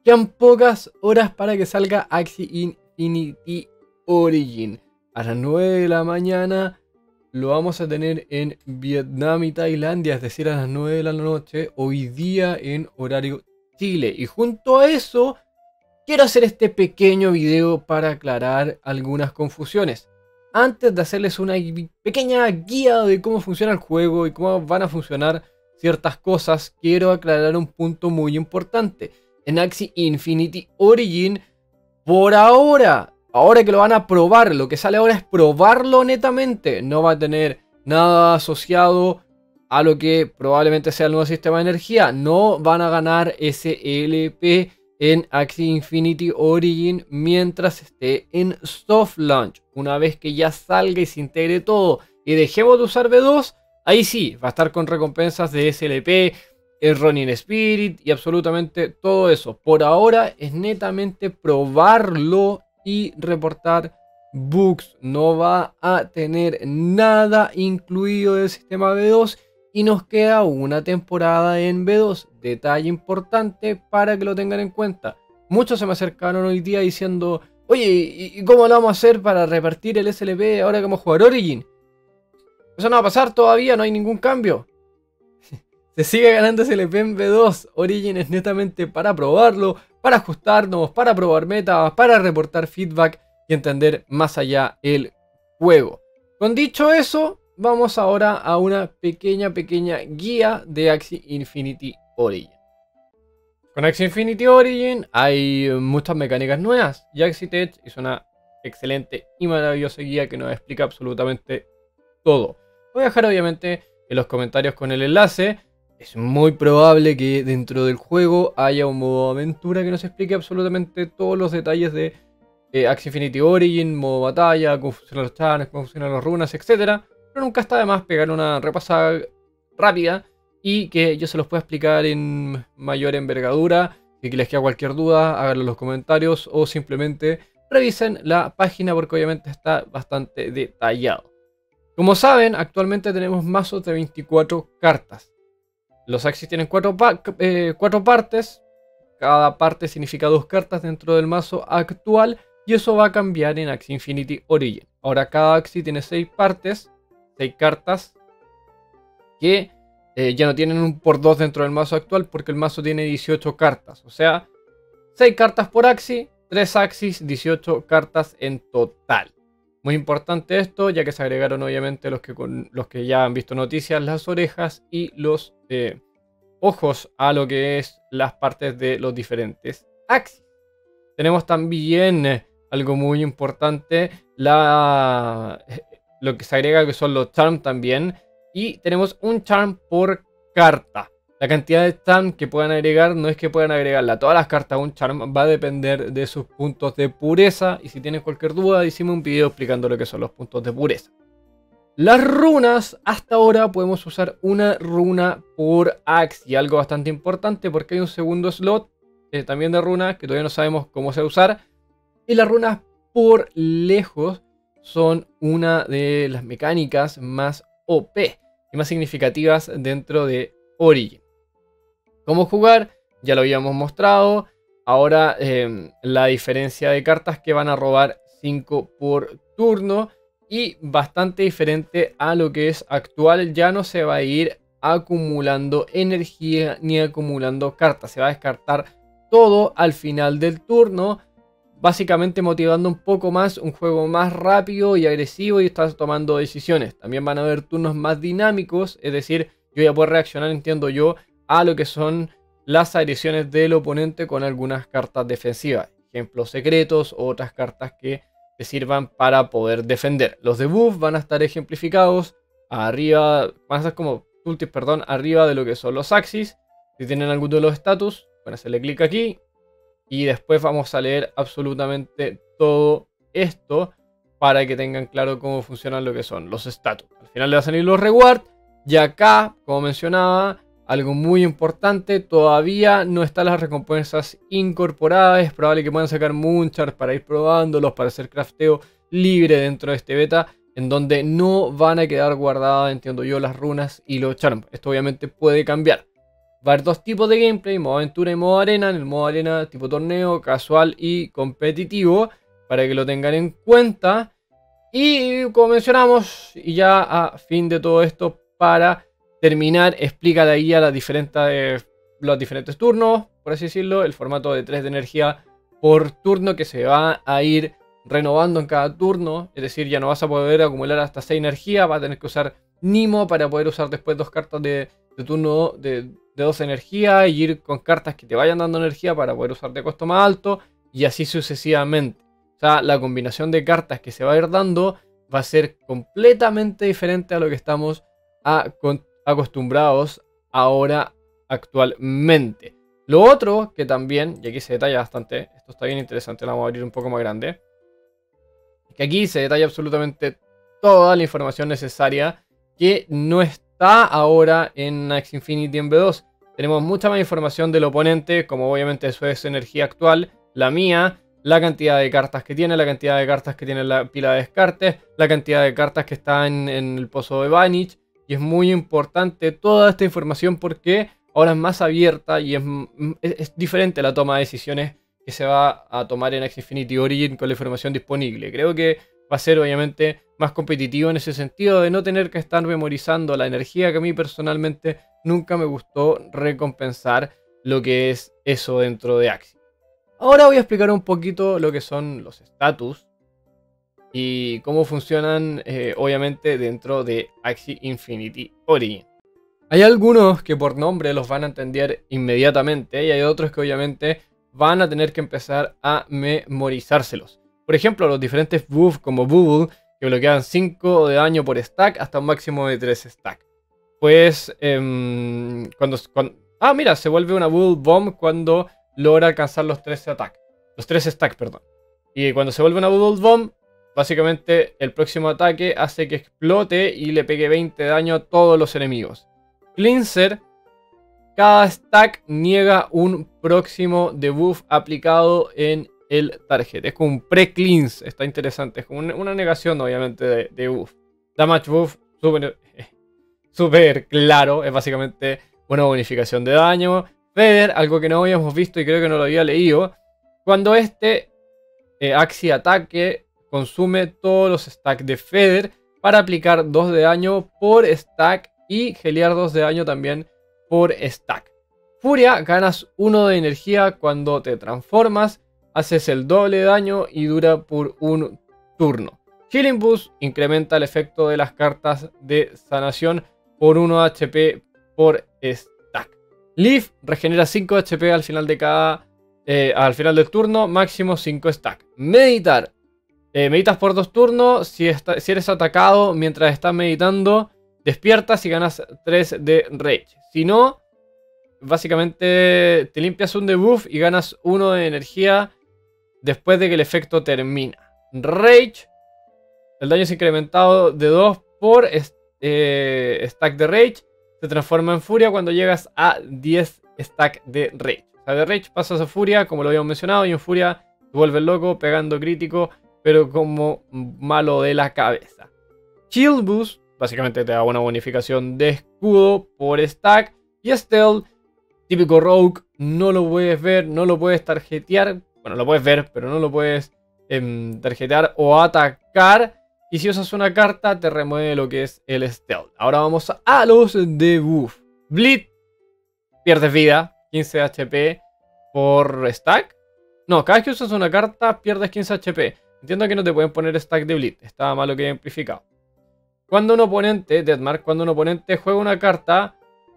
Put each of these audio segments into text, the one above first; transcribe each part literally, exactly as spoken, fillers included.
Quedan pocas horas para que salga Axie Infinity Origin. A las nueve de la mañana lo vamos a tener en Vietnam y Tailandia, es decir, a las nueve de la noche, hoy día en horario Chile. Y junto a eso, quiero hacer este pequeño video para aclarar algunas confusiones. Antes de hacerles una pequeña guía de cómo funciona el juego y cómo van a funcionar ciertas cosas, quiero aclarar un punto muy importante. En Axie Infinity Origin, por ahora, ahora que lo van a probar, lo que sale ahora es probarlo netamente. No va a tener nada asociado a lo que probablemente sea el nuevo sistema de energía. No van a ganar S L P en Axie Infinity Origin mientras esté en soft launch. Una vez que ya salga y se integre todo y dejemos de usar B dos, ahí sí, va a estar con recompensas de S L P, el Ronin Spirit y absolutamente todo eso. Por ahora es netamente probarlo y reportar bugs. No va a tener nada incluido del sistema B dos y nos queda una temporada en B dos. Detalle importante para que lo tengan en cuenta. Muchos se me acercaron hoy día diciendo: oye, ¿y cómo lo vamos a hacer para repartir el S L P ahora que vamos a jugar Origin? Eso no va a pasar todavía, no hay ningún cambio. Se sigue ganando S L P en B dos. Origin es netamente para probarlo, para ajustarnos, para probar metas, para reportar feedback y entender más allá el juego. Con dicho eso, vamos ahora a una pequeña, pequeña guía de Axie Infinity Origin. Con Axie Infinity Origin hay muchas mecánicas nuevas y Axie Tech hizo una excelente y maravillosa guía que nos explica absolutamente todo. Voy a dejar obviamente en los comentarios con el enlace. Es muy probable que dentro del juego haya un modo aventura que nos explique absolutamente todos los detalles de eh, Axie Infinity Origin, modo batalla, cómo funcionan los charms, cómo funcionan las runas, etcétera. Pero nunca está de más pegar una repasada rápida y que yo se los pueda explicar en mayor envergadura. Si les queda cualquier duda, háganlo en los comentarios o simplemente revisen la página porque obviamente está bastante detallado. Como saben, actualmente tenemos mazos de veinticuatro cartas. Los Axies tienen cuatro, eh, cuatro partes. Cada parte significa dos cartas dentro del mazo actual. Y eso va a cambiar en Axie Infinity Origin. Ahora cada Axie tiene seis partes. seis cartas. Que eh, ya no tienen un por dos dentro del mazo actual. Porque el mazo tiene dieciocho cartas. O sea, seis cartas por Axie. tres Axies, dieciocho cartas en total. Muy importante esto, ya que se agregaron obviamente los que, con, los que ya han visto noticias, las orejas y los eh, ojos a lo que es las partes de los diferentes Axies. Tenemos también eh, algo muy importante, la, eh, lo que se agrega que son los charms también. Y tenemos un charm por carta. La cantidad de charm que puedan agregar no es que puedan agregarla a todas las cartas. Un charm va a depender de sus puntos de pureza. Y si tienen cualquier duda, hicimos un video explicando lo que son los puntos de pureza. Las runas, hasta ahora podemos usar una runa por Axie. Algo bastante importante porque hay un segundo slot eh, también de runas que todavía no sabemos cómo se va a usar. Y las runas por lejos son una de las mecánicas más O P y más significativas dentro de Origin. ¿Cómo jugar? Ya lo habíamos mostrado. Ahora eh, la diferencia de cartas que van a robar cinco por turno. Y bastante diferente a lo que es actual. Ya no se va a ir acumulando energía ni acumulando cartas. Se va a descartar todo al final del turno. Básicamente motivando un poco más un juego más rápido y agresivo. Y estás tomando decisiones. También van a haber turnos más dinámicos. Es decir, yo voy a poder reaccionar, entiendo yo, a lo que son las agresiones del oponente con algunas cartas defensivas. Ejemplos secretos o otras cartas que te sirvan para poder defender. Los debuffs van a estar ejemplificados arriba, van a ser como tooltips, perdón, arriba de lo que son los Axies. Si tienen alguno de los status, van a hacerle clic aquí. Y después vamos a leer absolutamente todo esto para que tengan claro cómo funcionan lo que son los status. Al final le va a salir los rewards. Y acá, como mencionaba, algo muy importante, todavía no están las recompensas incorporadas. Es probable que puedan sacar Moonchars para ir probándolos, para hacer crafteo libre dentro de este beta, en donde no van a quedar guardadas, entiendo yo, las runas y los charms. Esto obviamente puede cambiar. Va a haber dos tipos de gameplay, modo aventura y modo arena. En el modo arena tipo torneo, casual y competitivo, para que lo tengan en cuenta. Y como mencionamos, y ya a fin de todo esto, para terminar, explica la guía las diferentes, los diferentes turnos, por así decirlo, el formato de tres de energía por turno que se va a ir renovando en cada turno. Es decir, ya no vas a poder acumular hasta seis energías, vas a tener que usar Nimo para poder usar después dos cartas de, de turno de, de dos energía y ir con cartas que te vayan dando energía para poder usar de costo más alto y así sucesivamente. O sea, la combinación de cartas que se va a ir dando va a ser completamente diferente a lo que estamos a, con, acostumbrados ahora actualmente. Lo otro que también, y aquí se detalla bastante, esto está bien interesante, lo vamos a abrir un poco más grande, que aquí se detalla absolutamente toda la información necesaria que no está ahora en Axie Infinity en B dos. Tenemos mucha más información del oponente, como obviamente eso es energía actual, la mía, la cantidad de cartas que tiene, la cantidad de cartas que tiene la pila de descartes, la cantidad de cartas que está en, en el pozo de Vanish. Y es muy importante toda esta información porque ahora es más abierta y es, es, es diferente la toma de decisiones que se va a tomar en Axie Infinity Origin con la información disponible. Creo que va a ser obviamente más competitivo en ese sentido de no tener que estar memorizando la energía, que a mí personalmente nunca me gustó recompensar lo que es eso dentro de Axie. Ahora voy a explicar un poquito lo que son los status y cómo funcionan eh, obviamente dentro de Axie Infinity Origin. Hay algunos que por nombre los van a entender inmediatamente y hay otros que obviamente van a tener que empezar a memorizárselos. Por ejemplo, los diferentes buffs como Bubble, que bloquean cinco de daño por stack hasta un máximo de tres stack. Pues eh, cuando, cuando... Ah, mira, se vuelve una Bubble Bomb cuando logra alcanzar los tres ataques. Los tres stacks, perdón. Y cuando se vuelve una Bubble Bomb, básicamente el próximo ataque hace que explote y le pegue veinte de daño a todos los enemigos. Cleanser, cada stack niega un próximo debuff aplicado en el target. Es como un pre-cleanse, está interesante. Es como una negación obviamente de, de buff. Damage buff, súper super claro, es básicamente una bonificación de daño. Feather, algo que no habíamos visto y creo que no lo había leído. Cuando este eh, Axie ataque, consume todos los stacks de Feather para aplicar dos de daño por stack y gelear dos de daño también por stack. Furia, ganas uno de energía cuando te transformas, haces el doble de daño y dura por un turno. Healing Boost incrementa el efecto de las cartas de sanación por uno H P por stack. Leaf regenera cinco H P al final de cada eh, al final del turno, máximo cinco stack. Meditar. Eh, meditas por dos turnos. Si, está, si eres atacado mientras estás meditando, despiertas y ganas tres de rage. Si no, básicamente te limpias un debuff y ganas uno de energía después de que el efecto termina. Rage. El daño es incrementado de dos por eh, stack de rage. Se transforma en furia cuando llegas a diez stack de rage. O sea, de rage pasas a furia, como lo habíamos mencionado, y en furia te vuelves loco, pegando crítico, pero como malo de la cabeza. Shield Boost, básicamente te da una bonificación de escudo por stack. Y Stealth, típico rogue, no lo puedes ver, no lo puedes tarjetear. Bueno, lo puedes ver, pero no lo puedes eh, tarjetear o atacar. Y si usas una carta, te remueve lo que es el Stealth. Ahora vamos a los debuff. Bleed, pierdes vida, quince H P por stack. No, cada vez que usas una carta, pierdes quince H P. Entiendo que no te pueden poner stack de Bleed, estaba malo que haya amplificado. Cuando un oponente, Deathmark, cuando un oponente juega una carta,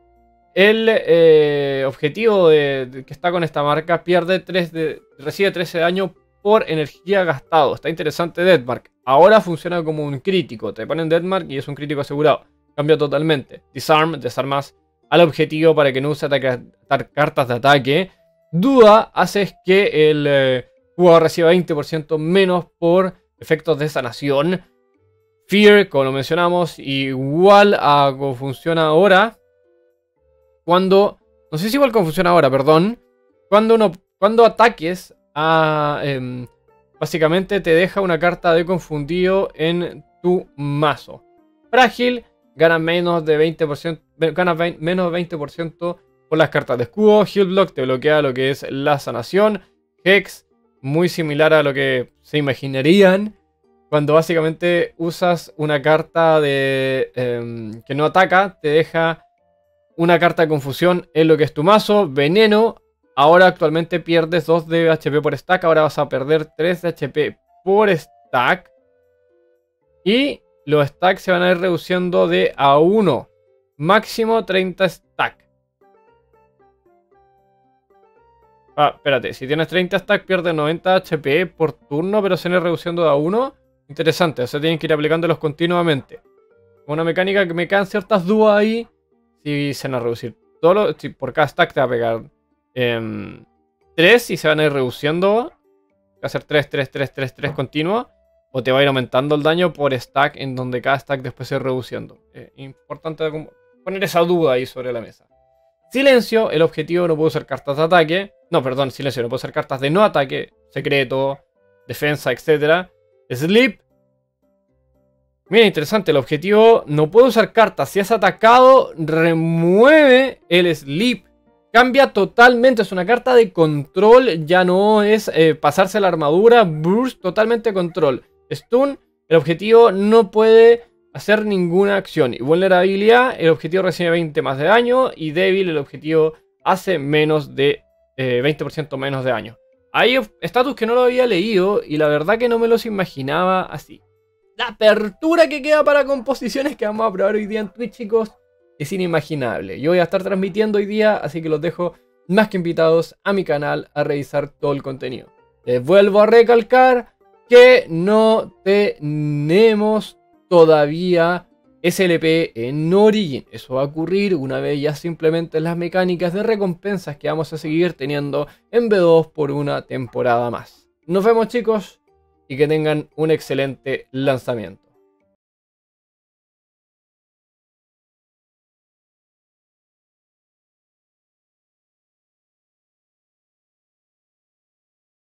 el eh, objetivo de, de, que está con esta marca pierde tres de, recibe trece de daño por energía gastado. Está interesante Deathmark. Ahora funciona como un crítico. Te ponen Deathmark y es un crítico asegurado. Cambia totalmente. Disarm, desarmas al objetivo para que no use ataque, cartas de ataque. Duda, haces que el eh, jugador reciba veinte por ciento menos por efectos de sanación. Fear, como lo mencionamos, igual a cómo funciona ahora. Cuando... No sé si igual como funciona ahora, perdón. Cuando, uno, cuando ataques a... Eh, básicamente te deja una carta de confundido en tu mazo. Frágil, gana menos de veinte por ciento, gana menos de veinte por ciento por las cartas de escudo. Heal Block te bloquea lo que es la sanación. Hex, muy similar a lo que se imaginarían cuando básicamente usas una carta de eh, que no ataca, te deja una carta de confusión en lo que es tu mazo. Veneno, ahora actualmente pierdes dos de H P por stack, ahora vas a perder tres de H P por stack. Y los stacks se van a ir reduciendo de a uno, máximo treinta stacks. Ah, espérate, si tienes treinta stacks pierdes noventa H P por turno, pero se van a ir reduciendo de a uno. Interesante, o sea, tienen que ir aplicándolos continuamente. Una mecánica que me quedan ciertas dudas ahí. Si se van a reducir todo lo, si por cada stack te va a pegar eh, tres y se van a ir reduciendo. Va a hacer tres, tres, tres, tres, tres continuo. O te va a ir aumentando el daño por stack, en donde cada stack después se va reduciendo. Eh, importante poner esa duda ahí sobre la mesa. Silencio, el objetivo no puede usar cartas de ataque. No, perdón, silencio, no puede usar cartas de no ataque, secreto, defensa, etcétera. Sleep. Mira, interesante, el objetivo no puede usar cartas. Si es atacado, remueve el sleep. Cambia totalmente, es una carta de control. Ya no es eh, pasarse la armadura. Burst, totalmente control. Stun, el objetivo no puede hacer ninguna acción. Y vulnerabilidad, el objetivo recibe veinte más de daño. Y débil, el objetivo hace menos de eh, veinte por ciento menos de daño. Hay estatus que no lo había leído y la verdad que no me los imaginaba así. La apertura que queda para composiciones que vamos a probar hoy día en Twitch, chicos, es inimaginable. Yo voy a estar transmitiendo hoy día, así que los dejo más que invitados a mi canal a revisar todo el contenido. Les vuelvo a recalcar que no tenemos todavía S L P en Origin. Eso va a ocurrir una vez ya simplemente las mecánicas de recompensas que vamos a seguir teniendo en B dos por una temporada más. Nos vemos, chicos, y que tengan un excelente lanzamiento.